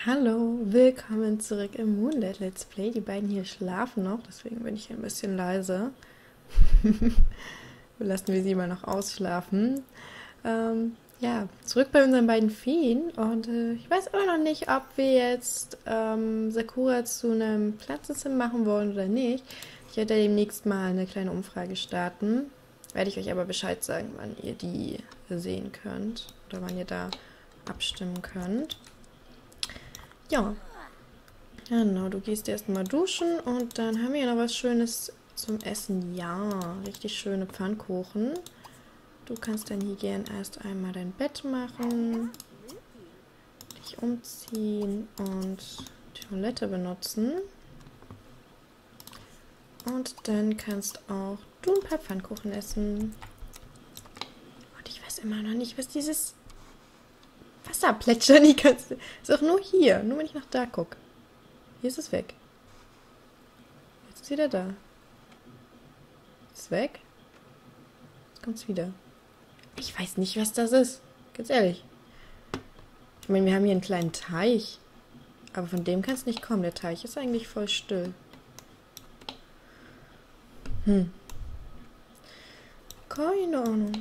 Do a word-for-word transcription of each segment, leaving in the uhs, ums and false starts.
Hallo, willkommen zurück im Moonlight Let's Play. Die beiden hier schlafen noch, deswegen bin ich ein bisschen leise. Lassen wir sie mal noch ausschlafen. Ähm, ja, zurück bei unseren beiden Feen. Und äh, ich weiß aber noch nicht, ob wir jetzt ähm, Sakura zu einem Pflanzensim machen wollen oder nicht. Ich werde demnächst mal eine kleine Umfrage starten. Werde ich euch aber Bescheid sagen, wann ihr die sehen könnt. Oder wann ihr da abstimmen könnt. Ja, genau, du gehst erstmal duschen und dann haben wir hier noch was Schönes zum Essen. Ja, richtig schöne Pfannkuchen. Du kannst dann hier gern erst einmal dein Bett machen, dich umziehen und die Toilette benutzen. Und dann kannst auch du ein paar Pfannkuchen essen. Und ich weiß immer noch nicht, was dieses Wasserplätschern, die kannst du. Ist auch nur hier, nur wenn ich nach da gucke. Hier ist es weg. Jetzt ist es wieder da. Ist weg. Jetzt kommt es wieder. Ich weiß nicht, was das ist. Ganz ehrlich. Ich meine, wir haben hier einen kleinen Teich. Aber von dem kann es nicht kommen. Der Teich ist eigentlich voll still. Hm. Keine Ahnung.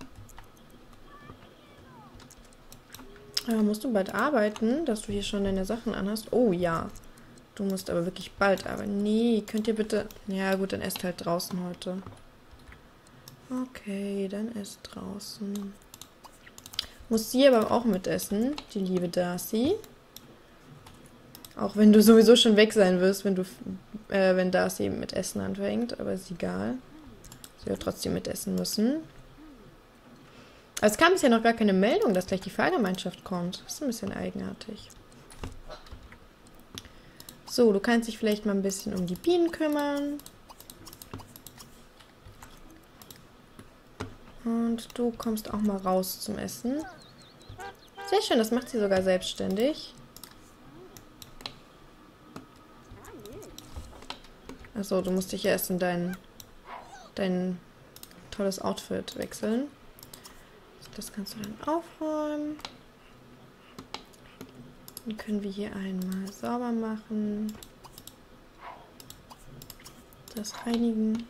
Ja, musst du bald arbeiten, dass du hier schon deine Sachen anhast? Oh ja. Du musst aber wirklich bald arbeiten. Nee, könnt ihr bitte... Ja gut, dann esst halt draußen heute. Okay, dann esst draußen. Muss sie aber auch mitessen, die liebe Darcy. Auch wenn du sowieso schon weg sein wirst, wenn du, äh, wenn Darcy mit Essen anfängt. Aber ist egal. Sie wird trotzdem mitessen müssen. Aber es kam bisher noch gar keine Meldung, dass gleich die Fahrgemeinschaft kommt. Das ist ein bisschen eigenartig. So, du kannst dich vielleicht mal ein bisschen um die Bienen kümmern. Und du kommst auch mal raus zum Essen. Sehr schön, das macht sie sogar selbstständig. Achso, du musst dich ja erst in dein, dein tolles Outfit wechseln. Das kannst du dann aufräumen. Dann können wir hier einmal sauber machen. Das reinigen.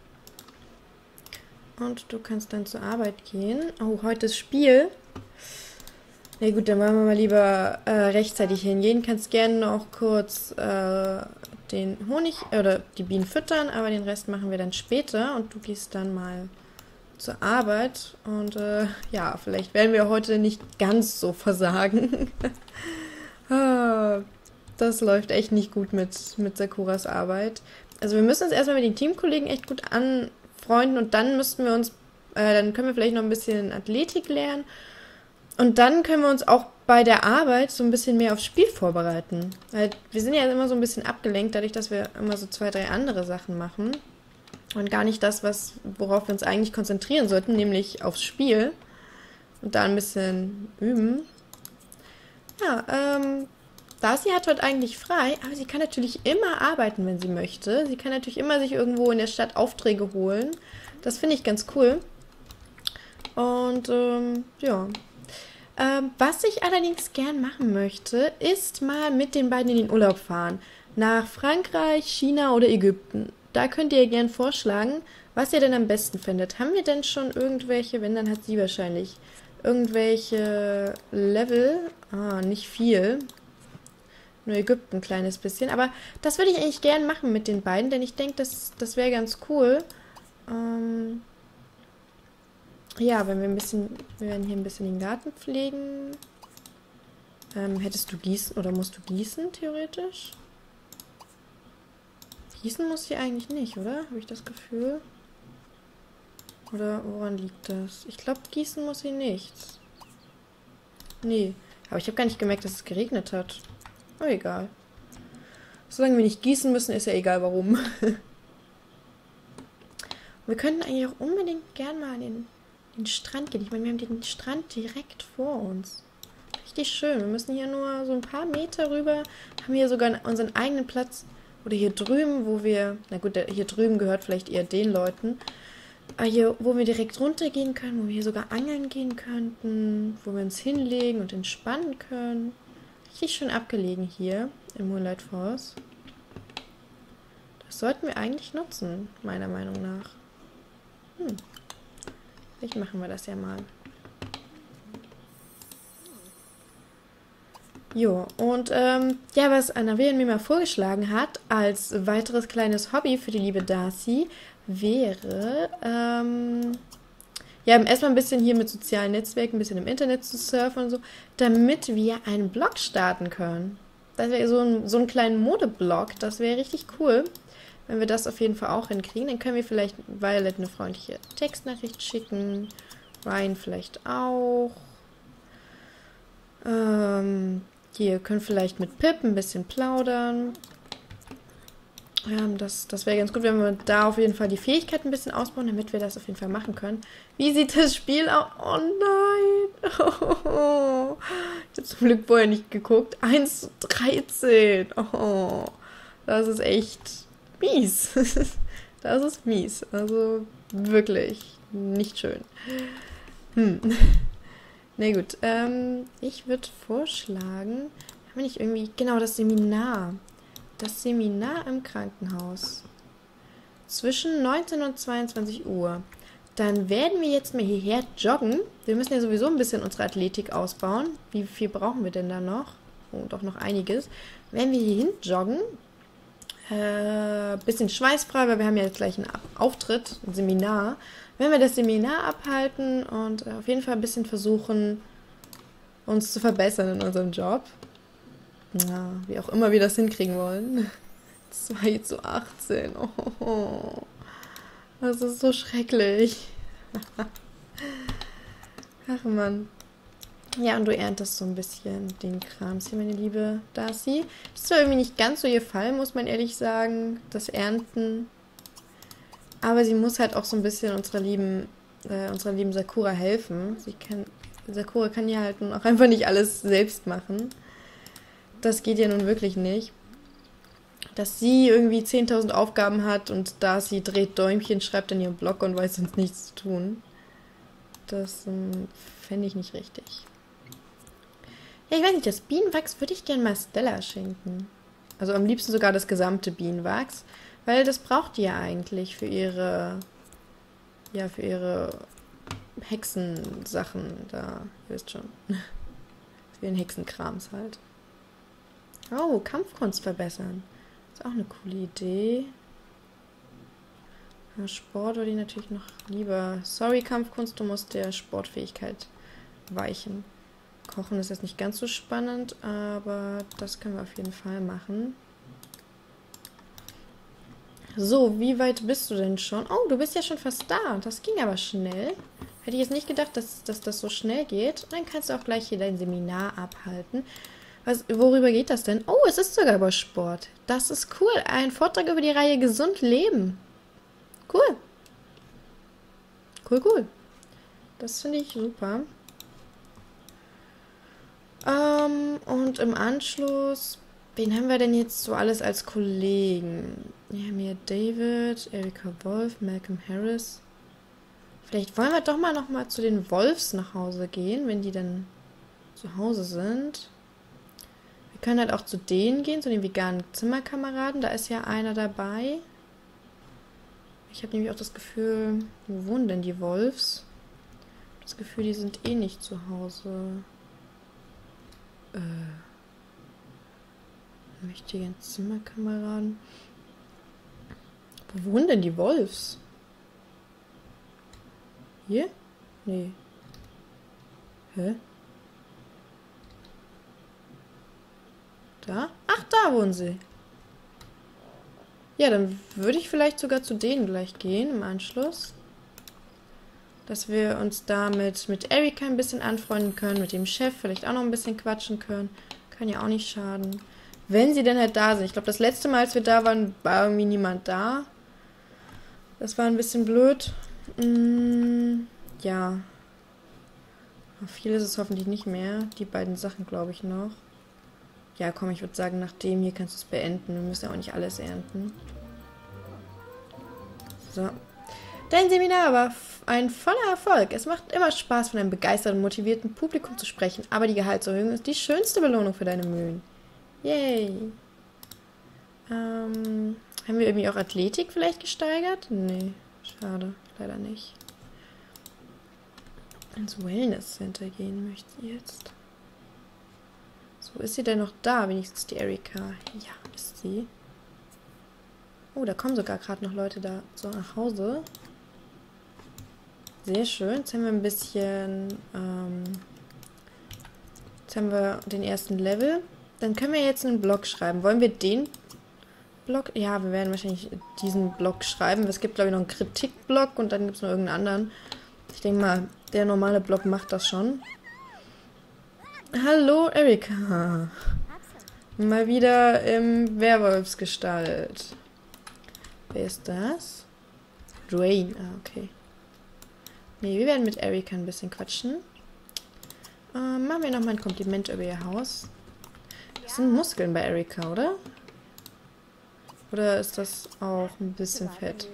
Und du kannst dann zur Arbeit gehen. Oh, heute ist Spiel. Na gut, dann wollen wir mal lieber äh, rechtzeitig hingehen. Kannst gerne noch kurz äh, den Honig oder die Bienen füttern, aber den Rest machen wir dann später. Und du gehst dann mal zur Arbeit und äh, ja, vielleicht werden wir heute nicht ganz so versagen. ah, das läuft echt nicht gut mit, mit Sakuras Arbeit. Also wir müssen uns erstmal mit den Teamkollegen echt gut anfreunden und dann müssten wir uns, äh, dann können wir vielleicht noch ein bisschen Athletik lernen und dann können wir uns auch bei der Arbeit so ein bisschen mehr aufs Spiel vorbereiten. Weil wir sind ja immer so ein bisschen abgelenkt, dadurch, dass wir immer so zwei, drei andere Sachen machen. Und gar nicht das, was, worauf wir uns eigentlich konzentrieren sollten, nämlich aufs Spiel. Und da ein bisschen üben. Ja, ähm, Darcy hat heute eigentlich frei, aber sie kann natürlich immer arbeiten, wenn sie möchte. Sie kann natürlich immer sich irgendwo in der Stadt Aufträge holen. Das finde ich ganz cool. Und, ähm, ja. Ähm, was ich allerdings gern machen möchte, ist mal mit den beiden in den Urlaub fahren. Nach Frankreich, China oder Ägypten. Da könnt ihr gern vorschlagen, was ihr denn am besten findet. Haben wir denn schon irgendwelche, wenn, dann hat sie wahrscheinlich irgendwelche Level? Ah, nicht viel. Nur Ägypten ein kleines bisschen. Aber das würde ich eigentlich gern machen mit den beiden, denn ich denke, das, das wäre ganz cool. Ähm ja, wenn wir ein bisschen, wir werden hier ein bisschen den Garten pflegen. Ähm, hättest du gießen oder musst du gießen, theoretisch? Gießen muss sie eigentlich nicht, oder? Habe ich das Gefühl? Oder woran liegt das? Ich glaube, gießen muss sie nicht. Nee. Aber ich habe gar nicht gemerkt, dass es geregnet hat. Oh, egal. Solange wir nicht gießen müssen, ist ja egal, warum. Wir könnten eigentlich auch unbedingt gern mal an den, den Strand gehen. Ich meine, wir haben den Strand direkt vor uns. Richtig schön. Wir müssen hier nur so ein paar Meter rüber. Haben hier sogar unseren eigenen Platz. Oder hier drüben, wo wir, na gut, hier drüben gehört vielleicht eher den Leuten, aber hier, wo wir direkt runtergehen können, wo wir hier sogar angeln gehen könnten, wo wir uns hinlegen und entspannen können. Richtig schön abgelegen hier im Moonlight Falls. Das sollten wir eigentlich nutzen, meiner Meinung nach. Hm. Vielleicht machen wir das ja mal. Jo, und ähm, ja, was Anna-Willen mir mal vorgeschlagen hat, als weiteres kleines Hobby für die liebe Darcy, wäre, ähm, ja, erstmal ein bisschen hier mit sozialen Netzwerken, ein bisschen im Internet zu surfen und so, damit wir einen Blog starten können. Das wäre so ein, so einen kleinen Modeblog, das wäre richtig cool, wenn wir das auf jeden Fall auch hinkriegen. Dann können wir vielleicht Violet eine freundliche Textnachricht schicken, Ryan vielleicht auch. Ähm, hier können vielleicht mit Pip ein bisschen plaudern. Ja, das, das wäre ganz gut, wenn wir da auf jeden Fall die Fähigkeit ein bisschen ausbauen, damit wir das auf jeden Fall machen können. Wie sieht das Spiel aus? Oh nein! Oh, ich habe zum Glück vorher nicht geguckt. eins zu dreizehn. Oh, das ist echt mies. Das ist mies. Also wirklich nicht schön. Hm. Na gut, ähm, ich würde vorschlagen, haben wir nicht irgendwie, genau, das Seminar. Das Seminar im Krankenhaus. Zwischen neunzehn und zweiundzwanzig Uhr. Dann werden wir jetzt mal hierher joggen. Wir müssen ja sowieso ein bisschen unsere Athletik ausbauen. Wie viel brauchen wir denn da noch? Oh, doch noch einiges. Wenn wir hierhin joggen, äh, bisschen schweißfrei, weil wir haben ja jetzt gleich einen Auftritt, ein Seminar. Wenn wir das Seminar abhalten und auf jeden Fall ein bisschen versuchen, uns zu verbessern in unserem Job. Ja, wie auch immer wir das hinkriegen wollen. zwei zu achtzehn. Oh, das ist so schrecklich. Ach Mann. Ja, und du erntest so ein bisschen den Krams hier, meine liebe Darcy. Das ist zwar irgendwie nicht ganz so ihr Fall, muss man ehrlich sagen, das Ernten. Aber sie muss halt auch so ein bisschen unserer lieben, äh, unserer lieben Sakura helfen. Sie kann, Sakura kann ja halt nun auch einfach nicht alles selbst machen. Das geht ja nun wirklich nicht. Dass sie irgendwie zehntausend Aufgaben hat und Darcy dreht Däumchen, schreibt in ihrem Blog und weiß sonst nichts zu tun. Das ähm, fände ich nicht richtig. Ja, ich weiß nicht, das Bienenwachs würde ich gerne mal Stella schenken. Also am liebsten sogar das gesamte Bienenwachs. Weil das braucht die ja eigentlich für ihre, ja, für ihre Hexensachen da, ihr wisst schon. Für ihren Hexenkrams halt. Oh, Kampfkunst verbessern. Ist auch eine coole Idee. Ja, Sport würde ich natürlich noch lieber. Sorry, Kampfkunst, du musst der Sportfähigkeit weichen. Kochen ist jetzt nicht ganz so spannend, aber das können wir auf jeden Fall machen. So, wie weit bist du denn schon? Oh, du bist ja schon fast da. Das ging aber schnell. Hätte ich jetzt nicht gedacht, dass, dass das so schnell geht. Dann kannst du auch gleich hier dein Seminar abhalten. Was, worüber geht das denn? Oh, es ist sogar über Sport. Das ist cool. Ein Vortrag über die Reihe Gesund Leben. Cool. Cool, cool. Das finde ich super. Ähm, und im Anschluss, wen haben wir denn jetzt so alles als Kollegen? Wir haben hier David, Erika Wolf, Malcolm Harris. Vielleicht wollen wir doch mal noch mal zu den Wolfs nach Hause gehen, wenn die dann zu Hause sind. Wir können halt auch zu denen gehen, zu den veganen Zimmerkameraden. Da ist ja einer dabei. Ich habe nämlich auch das Gefühl, wo wohnen denn die Wolfs? Das Gefühl, die sind eh nicht zu Hause. Äh. Mächtigen Zimmerkameraden. Wo wohnen denn die Wolfs? Hier? Nee. Hä? Da? Ach, da wohnen sie. Ja, dann würde ich vielleicht sogar zu denen gleich gehen im Anschluss. Dass wir uns da mit, mit Erika ein bisschen anfreunden können, mit dem Chef vielleicht auch noch ein bisschen quatschen können. Kann ja auch nicht schaden. Wenn sie denn halt da sind. Ich glaube, das letzte Mal, als wir da waren, war irgendwie niemand da. Das war ein bisschen blöd. Mm, ja. Viel ist es hoffentlich nicht mehr. Die beiden Sachen, glaube ich, noch. Ja, komm, ich würde sagen, nach dem hier kannst du es beenden. Wir müssen ja auch nicht alles ernten. So. Dein Seminar war ein voller Erfolg. Es macht immer Spaß, von einem begeisterten, motivierten Publikum zu sprechen, aber die Gehaltserhöhung ist die schönste Belohnung für deine Mühen. Yay. Ähm, haben wir irgendwie auch Athletik vielleicht gesteigert? Nee, schade, leider nicht. Ins Wellness Center gehen möchte ich jetzt. So, ist sie denn noch da? Wenigstens die Erika. Ja, ist sie. Oh, da kommen sogar gerade noch Leute da so nach Hause. Sehr schön. Jetzt haben wir ein bisschen... Ähm, jetzt haben wir den ersten Level. Dann können wir jetzt einen Blog schreiben. Wollen wir den Blog? Ja, wir werden wahrscheinlich diesen Blog schreiben. Es gibt, glaube ich, noch einen Kritikblog und dann gibt es noch irgendeinen anderen. Ich denke mal, der normale Blog macht das schon. Hallo, Erika. Mal wieder im Werwolfsgestalt. Wer ist das? Dwayne. Ah, okay. Nee, wir werden mit Erika ein bisschen quatschen. Ähm, machen wir nochmal ein Kompliment über ihr Haus. Das sind Muskeln bei Erika, oder? Oder ist das auch ein bisschen fett?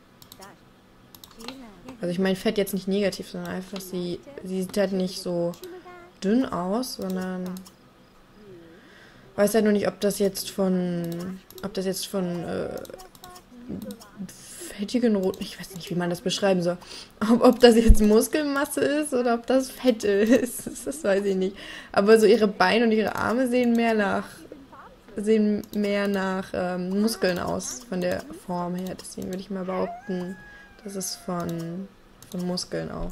Also ich meine Fett jetzt nicht negativ, sondern einfach, sie, sie sieht halt nicht so dünn aus, sondern weiß halt nur nicht, ob das jetzt von, ob das jetzt von äh, fettigen Rot, ich weiß nicht, wie man das beschreiben soll, ob, ob das jetzt Muskelmasse ist oder ob das Fett ist, das weiß ich nicht. Aber so ihre Beine und ihre Arme sehen mehr nach, sehen mehr nach ähm, Muskeln aus, von der Form her. Deswegen würde ich mal behaupten, das ist von, von Muskeln auch.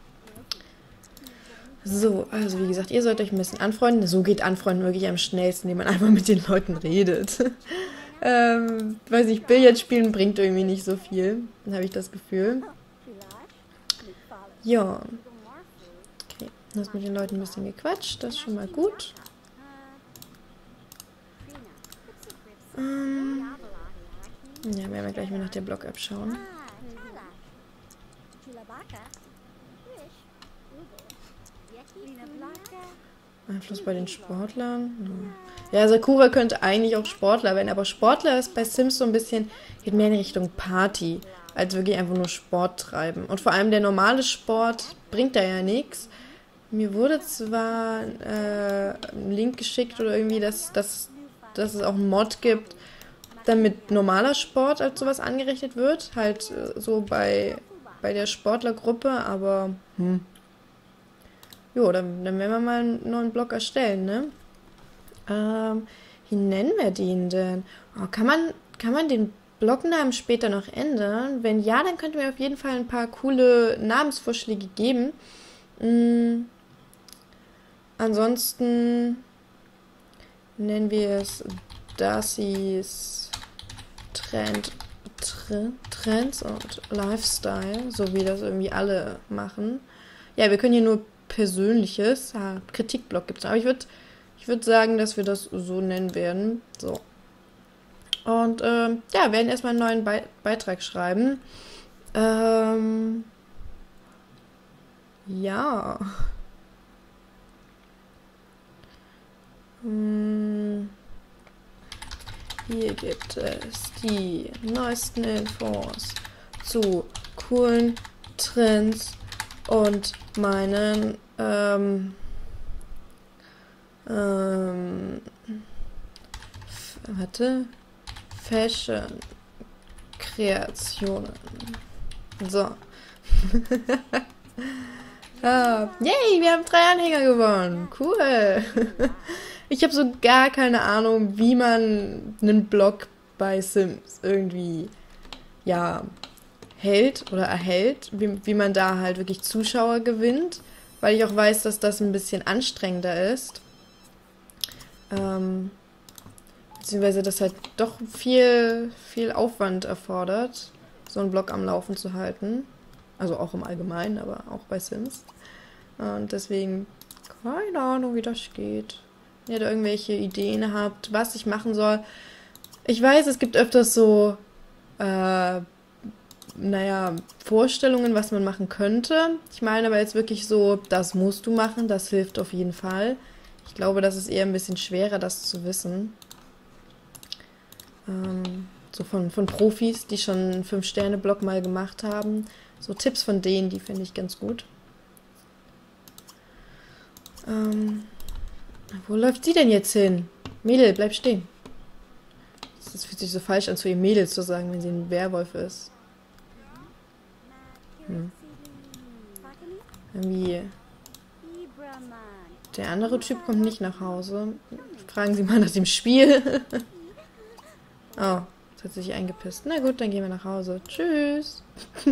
So, also wie gesagt, ihr sollt euch ein bisschen anfreunden. So geht Anfreunden wirklich am schnellsten, indem man einfach mit den Leuten redet. ähm, weiß ich, Billard spielen bringt irgendwie nicht so viel. Dann habe ich das Gefühl. Ja. Okay, du hast mit den Leuten ein bisschen gequatscht. Das ist schon mal gut. Ähm, ja, werden wir gleich mal nach der Blog-App schauen. Einfluss bei den Sportlern. Ja, Sakura könnte eigentlich auch Sportler werden, aber Sportler ist bei Sims so ein bisschen, geht mehr in Richtung Party, als wirklich einfach nur Sport treiben. Und vor allem der normale Sport bringt da ja nichts. Mir wurde zwar äh, ein Link geschickt oder irgendwie, dass, dass, dass es auch einen Mod gibt, damit normaler Sport als sowas angerechnet wird. Halt äh, so bei, bei der Sportlergruppe, aber hm. Jo, dann, dann werden wir mal einen neuen Blog erstellen, ne? Ähm, wie nennen wir den denn? Oh, kann man, kann man den Blognamen später noch ändern? Wenn ja, dann könnten wir auf jeden Fall ein paar coole Namensvorschläge geben. Mhm. Ansonsten nennen wir es Darcy's Trend, Tr Trends und Lifestyle, so wie das irgendwie alle machen. Ja, wir können hier nur Persönliches. Ah, Kritikblock gibt es. Aber ich würde ich würd sagen, dass wir das so nennen werden. So. Und ähm, ja, werden erstmal einen neuen Be Beitrag schreiben. Ähm, ja. Hm. Hier gibt es die neuesten Infos zu coolen Trends und meinen ähm, ähm, warte, Fashion-Kreationen. So. ah, yay, wir haben drei Anhänger gewonnen. Cool. Ich habe so gar keine Ahnung, wie man einen Blog bei Sims irgendwie, ja, hält oder erhält, wie, wie man da halt wirklich Zuschauer gewinnt, weil ich auch weiß, dass das ein bisschen anstrengender ist. Ähm, beziehungsweise das halt doch viel, viel Aufwand erfordert, so einen Blog am Laufen zu halten. Also auch im Allgemeinen, aber auch bei Sims. Und deswegen, keine Ahnung, wie das geht. Wenn ihr da irgendwelche Ideen habt, was ich machen soll. Ich weiß, es gibt öfters so, äh, naja, Vorstellungen, was man machen könnte. Ich meine aber jetzt wirklich so, das musst du machen, das hilft auf jeden Fall. Ich glaube, das ist eher ein bisschen schwerer, das zu wissen. Ähm, So von, von Profis, die schon einen fünf Sterne Block mal gemacht haben. So Tipps von denen, die finde ich ganz gut. Ähm, wo läuft sie denn jetzt hin? Mädel, bleib stehen. Das fühlt sich so falsch an, zu ihr Mädel zu sagen, wenn sie ein Werwolf ist. Hm. Irgendwie... Der andere Typ kommt nicht nach Hause. Fragen Sie mal nach dem Spiel. Oh, jetzt hat sie sich eingepisst. Na gut, dann gehen wir nach Hause. Tschüss.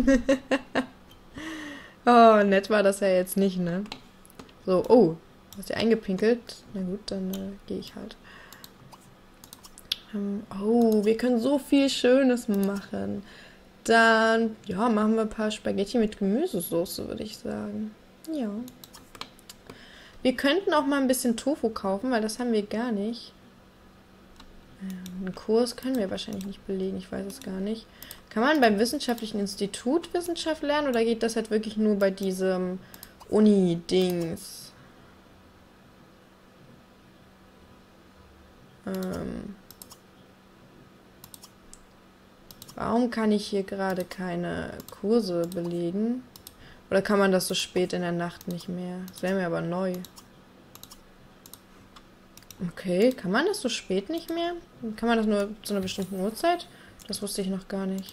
Oh, nett war das ja jetzt nicht, ne? So, oh, hast du eingepinkelt? Na gut, dann äh, gehe ich halt. Ähm, oh, wir können so viel Schönes machen. Dann, ja, machen wir ein paar Spaghetti mit Gemüsesoße, würde ich sagen. Ja. Wir könnten auch mal ein bisschen Tofu kaufen, weil das haben wir gar nicht. Ähm, einen Kurs können wir wahrscheinlich nicht belegen, ich weiß es gar nicht. Kann man beim Wissenschaftlichen Institut Wissenschaft lernen oder geht das halt wirklich nur bei diesem Uni-Dings? Ähm... Warum kann ich hier gerade keine Kurse belegen? Oder kann man das so spät in der Nacht nicht mehr? Das wäre mir aber neu. Okay, kann man das so spät nicht mehr? Kann man das nur zu einer bestimmten Uhrzeit? Das wusste ich noch gar nicht.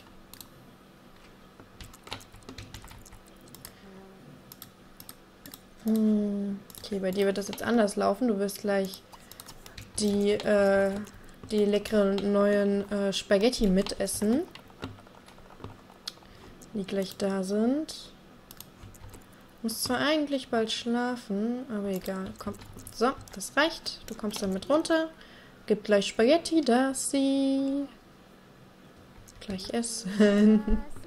Hm. Okay, bei dir wird das jetzt anders laufen. Du wirst gleich die, äh, die leckeren neuen äh, Spaghetti mitessen. Die gleich da sind. Muss zwar eigentlich bald schlafen, aber egal. Komm. So, das reicht. Du kommst dann mit runter. Gib gleich Spaghetti, dass sie gleich essen.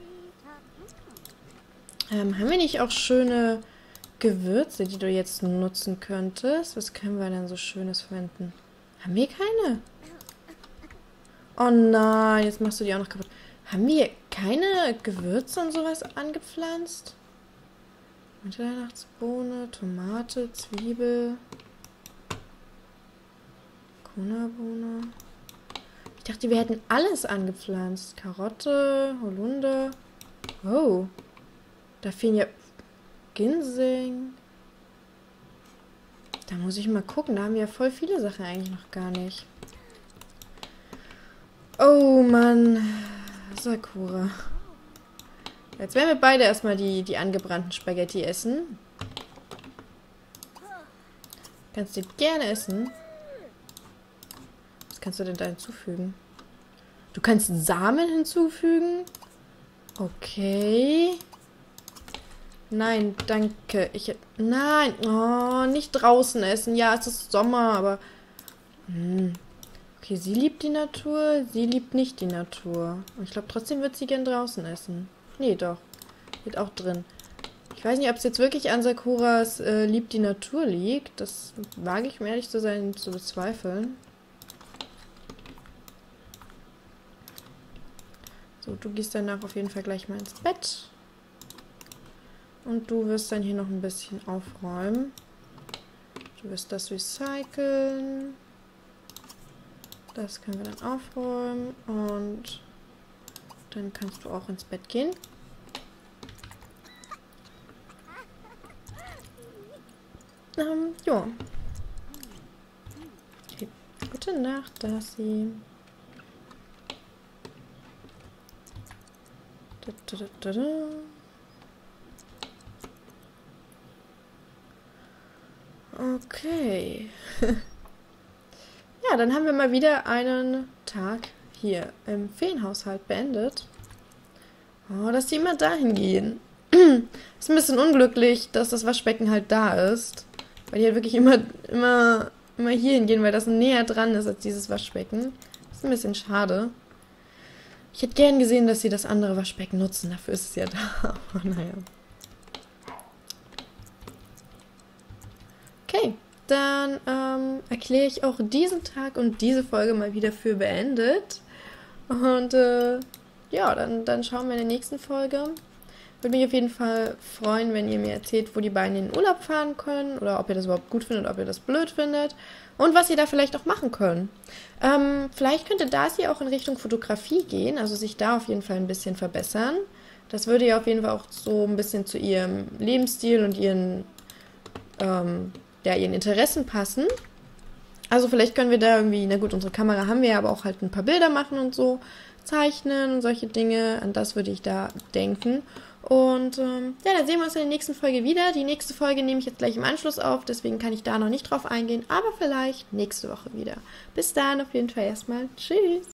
ähm, haben wir nicht auch schöne Gewürze, die du jetzt nutzen könntest? Was können wir denn so Schönes verwenden? Haben wir keine? Oh nein, jetzt machst du die auch noch kaputt. Haben wir keine Gewürze und sowas angepflanzt? Mitternachtsbohne, Tomate, Zwiebel, Kona-Bohne. Ich dachte, wir hätten alles angepflanzt. Karotte, Holunder. Oh. Da fehlen ja Ginseng. Da muss ich mal gucken. Da haben wir ja voll viele Sachen eigentlich noch gar nicht. Oh Mann. Sakura. Jetzt werden wir beide erstmal die, die angebrannten Spaghetti essen. Kannst du gerne essen. Was kannst du denn da hinzufügen? Du kannst Samen hinzufügen? Okay. Nein, danke. Ich... Nein. Oh, nicht draußen essen. Ja, es ist Sommer, aber... Hm. Okay, sie liebt die Natur, sie liebt nicht die Natur. Und ich glaube, trotzdem wird sie gern draußen essen. Nee, doch. Geht auch drin. Ich weiß nicht, ob es jetzt wirklich an Sakuras äh, Liebt die Natur liegt. Das wage ich, um ehrlich zu sein, zu bezweifeln. So, du gehst danach auf jeden Fall gleich mal ins Bett. Und du wirst dann hier noch ein bisschen aufräumen. Du wirst das recyceln. Das können wir dann aufräumen. Und dann kannst du auch ins Bett gehen. Ähm, ja. Okay. Gute Nacht, Darcy. Da, da, da, da, da. Okay. Ja, dann haben wir mal wieder einen Tag hier im Feenhaushalt beendet. Oh, dass die immer dahin gehen. Ist ein bisschen unglücklich, dass das Waschbecken halt da ist. Weil die halt wirklich immer, immer, immer hier hingehen, weil das näher dran ist als dieses Waschbecken. Ist ein bisschen schade. Ich hätte gern gesehen, dass sie das andere Waschbecken nutzen. Dafür ist es ja da. Aber naja. Okay, dann ähm, erkläre ich auch diesen Tag und diese Folge mal wieder für beendet. Und äh, ja, dann, dann schauen wir in der nächsten Folge, Würde mich auf jeden Fall freuen, wenn ihr mir erzählt, wo die beiden in den Urlaub fahren können oder ob ihr das überhaupt gut findet, ob ihr das blöd findet und was ihr da vielleicht auch machen könnt. Ähm, vielleicht könnte Darcy auch in Richtung Fotografie gehen, also sich da auf jeden Fall ein bisschen verbessern. Das würde ja auf jeden Fall auch so ein bisschen zu ihrem Lebensstil und ihren, ähm, ja, ihren Interessen passen. Also vielleicht können wir da irgendwie, na gut, unsere Kamera haben wir ja, aber auch halt ein paar Bilder machen und so, zeichnen und solche Dinge. An das würde ich da denken. Und ähm, ja, dann sehen wir uns in der nächsten Folge wieder. Die nächste Folge nehme ich jetzt gleich im Anschluss auf, deswegen kann ich da noch nicht drauf eingehen, aber vielleicht nächste Woche wieder. Bis dann, auf jeden Fall erstmal. Tschüss!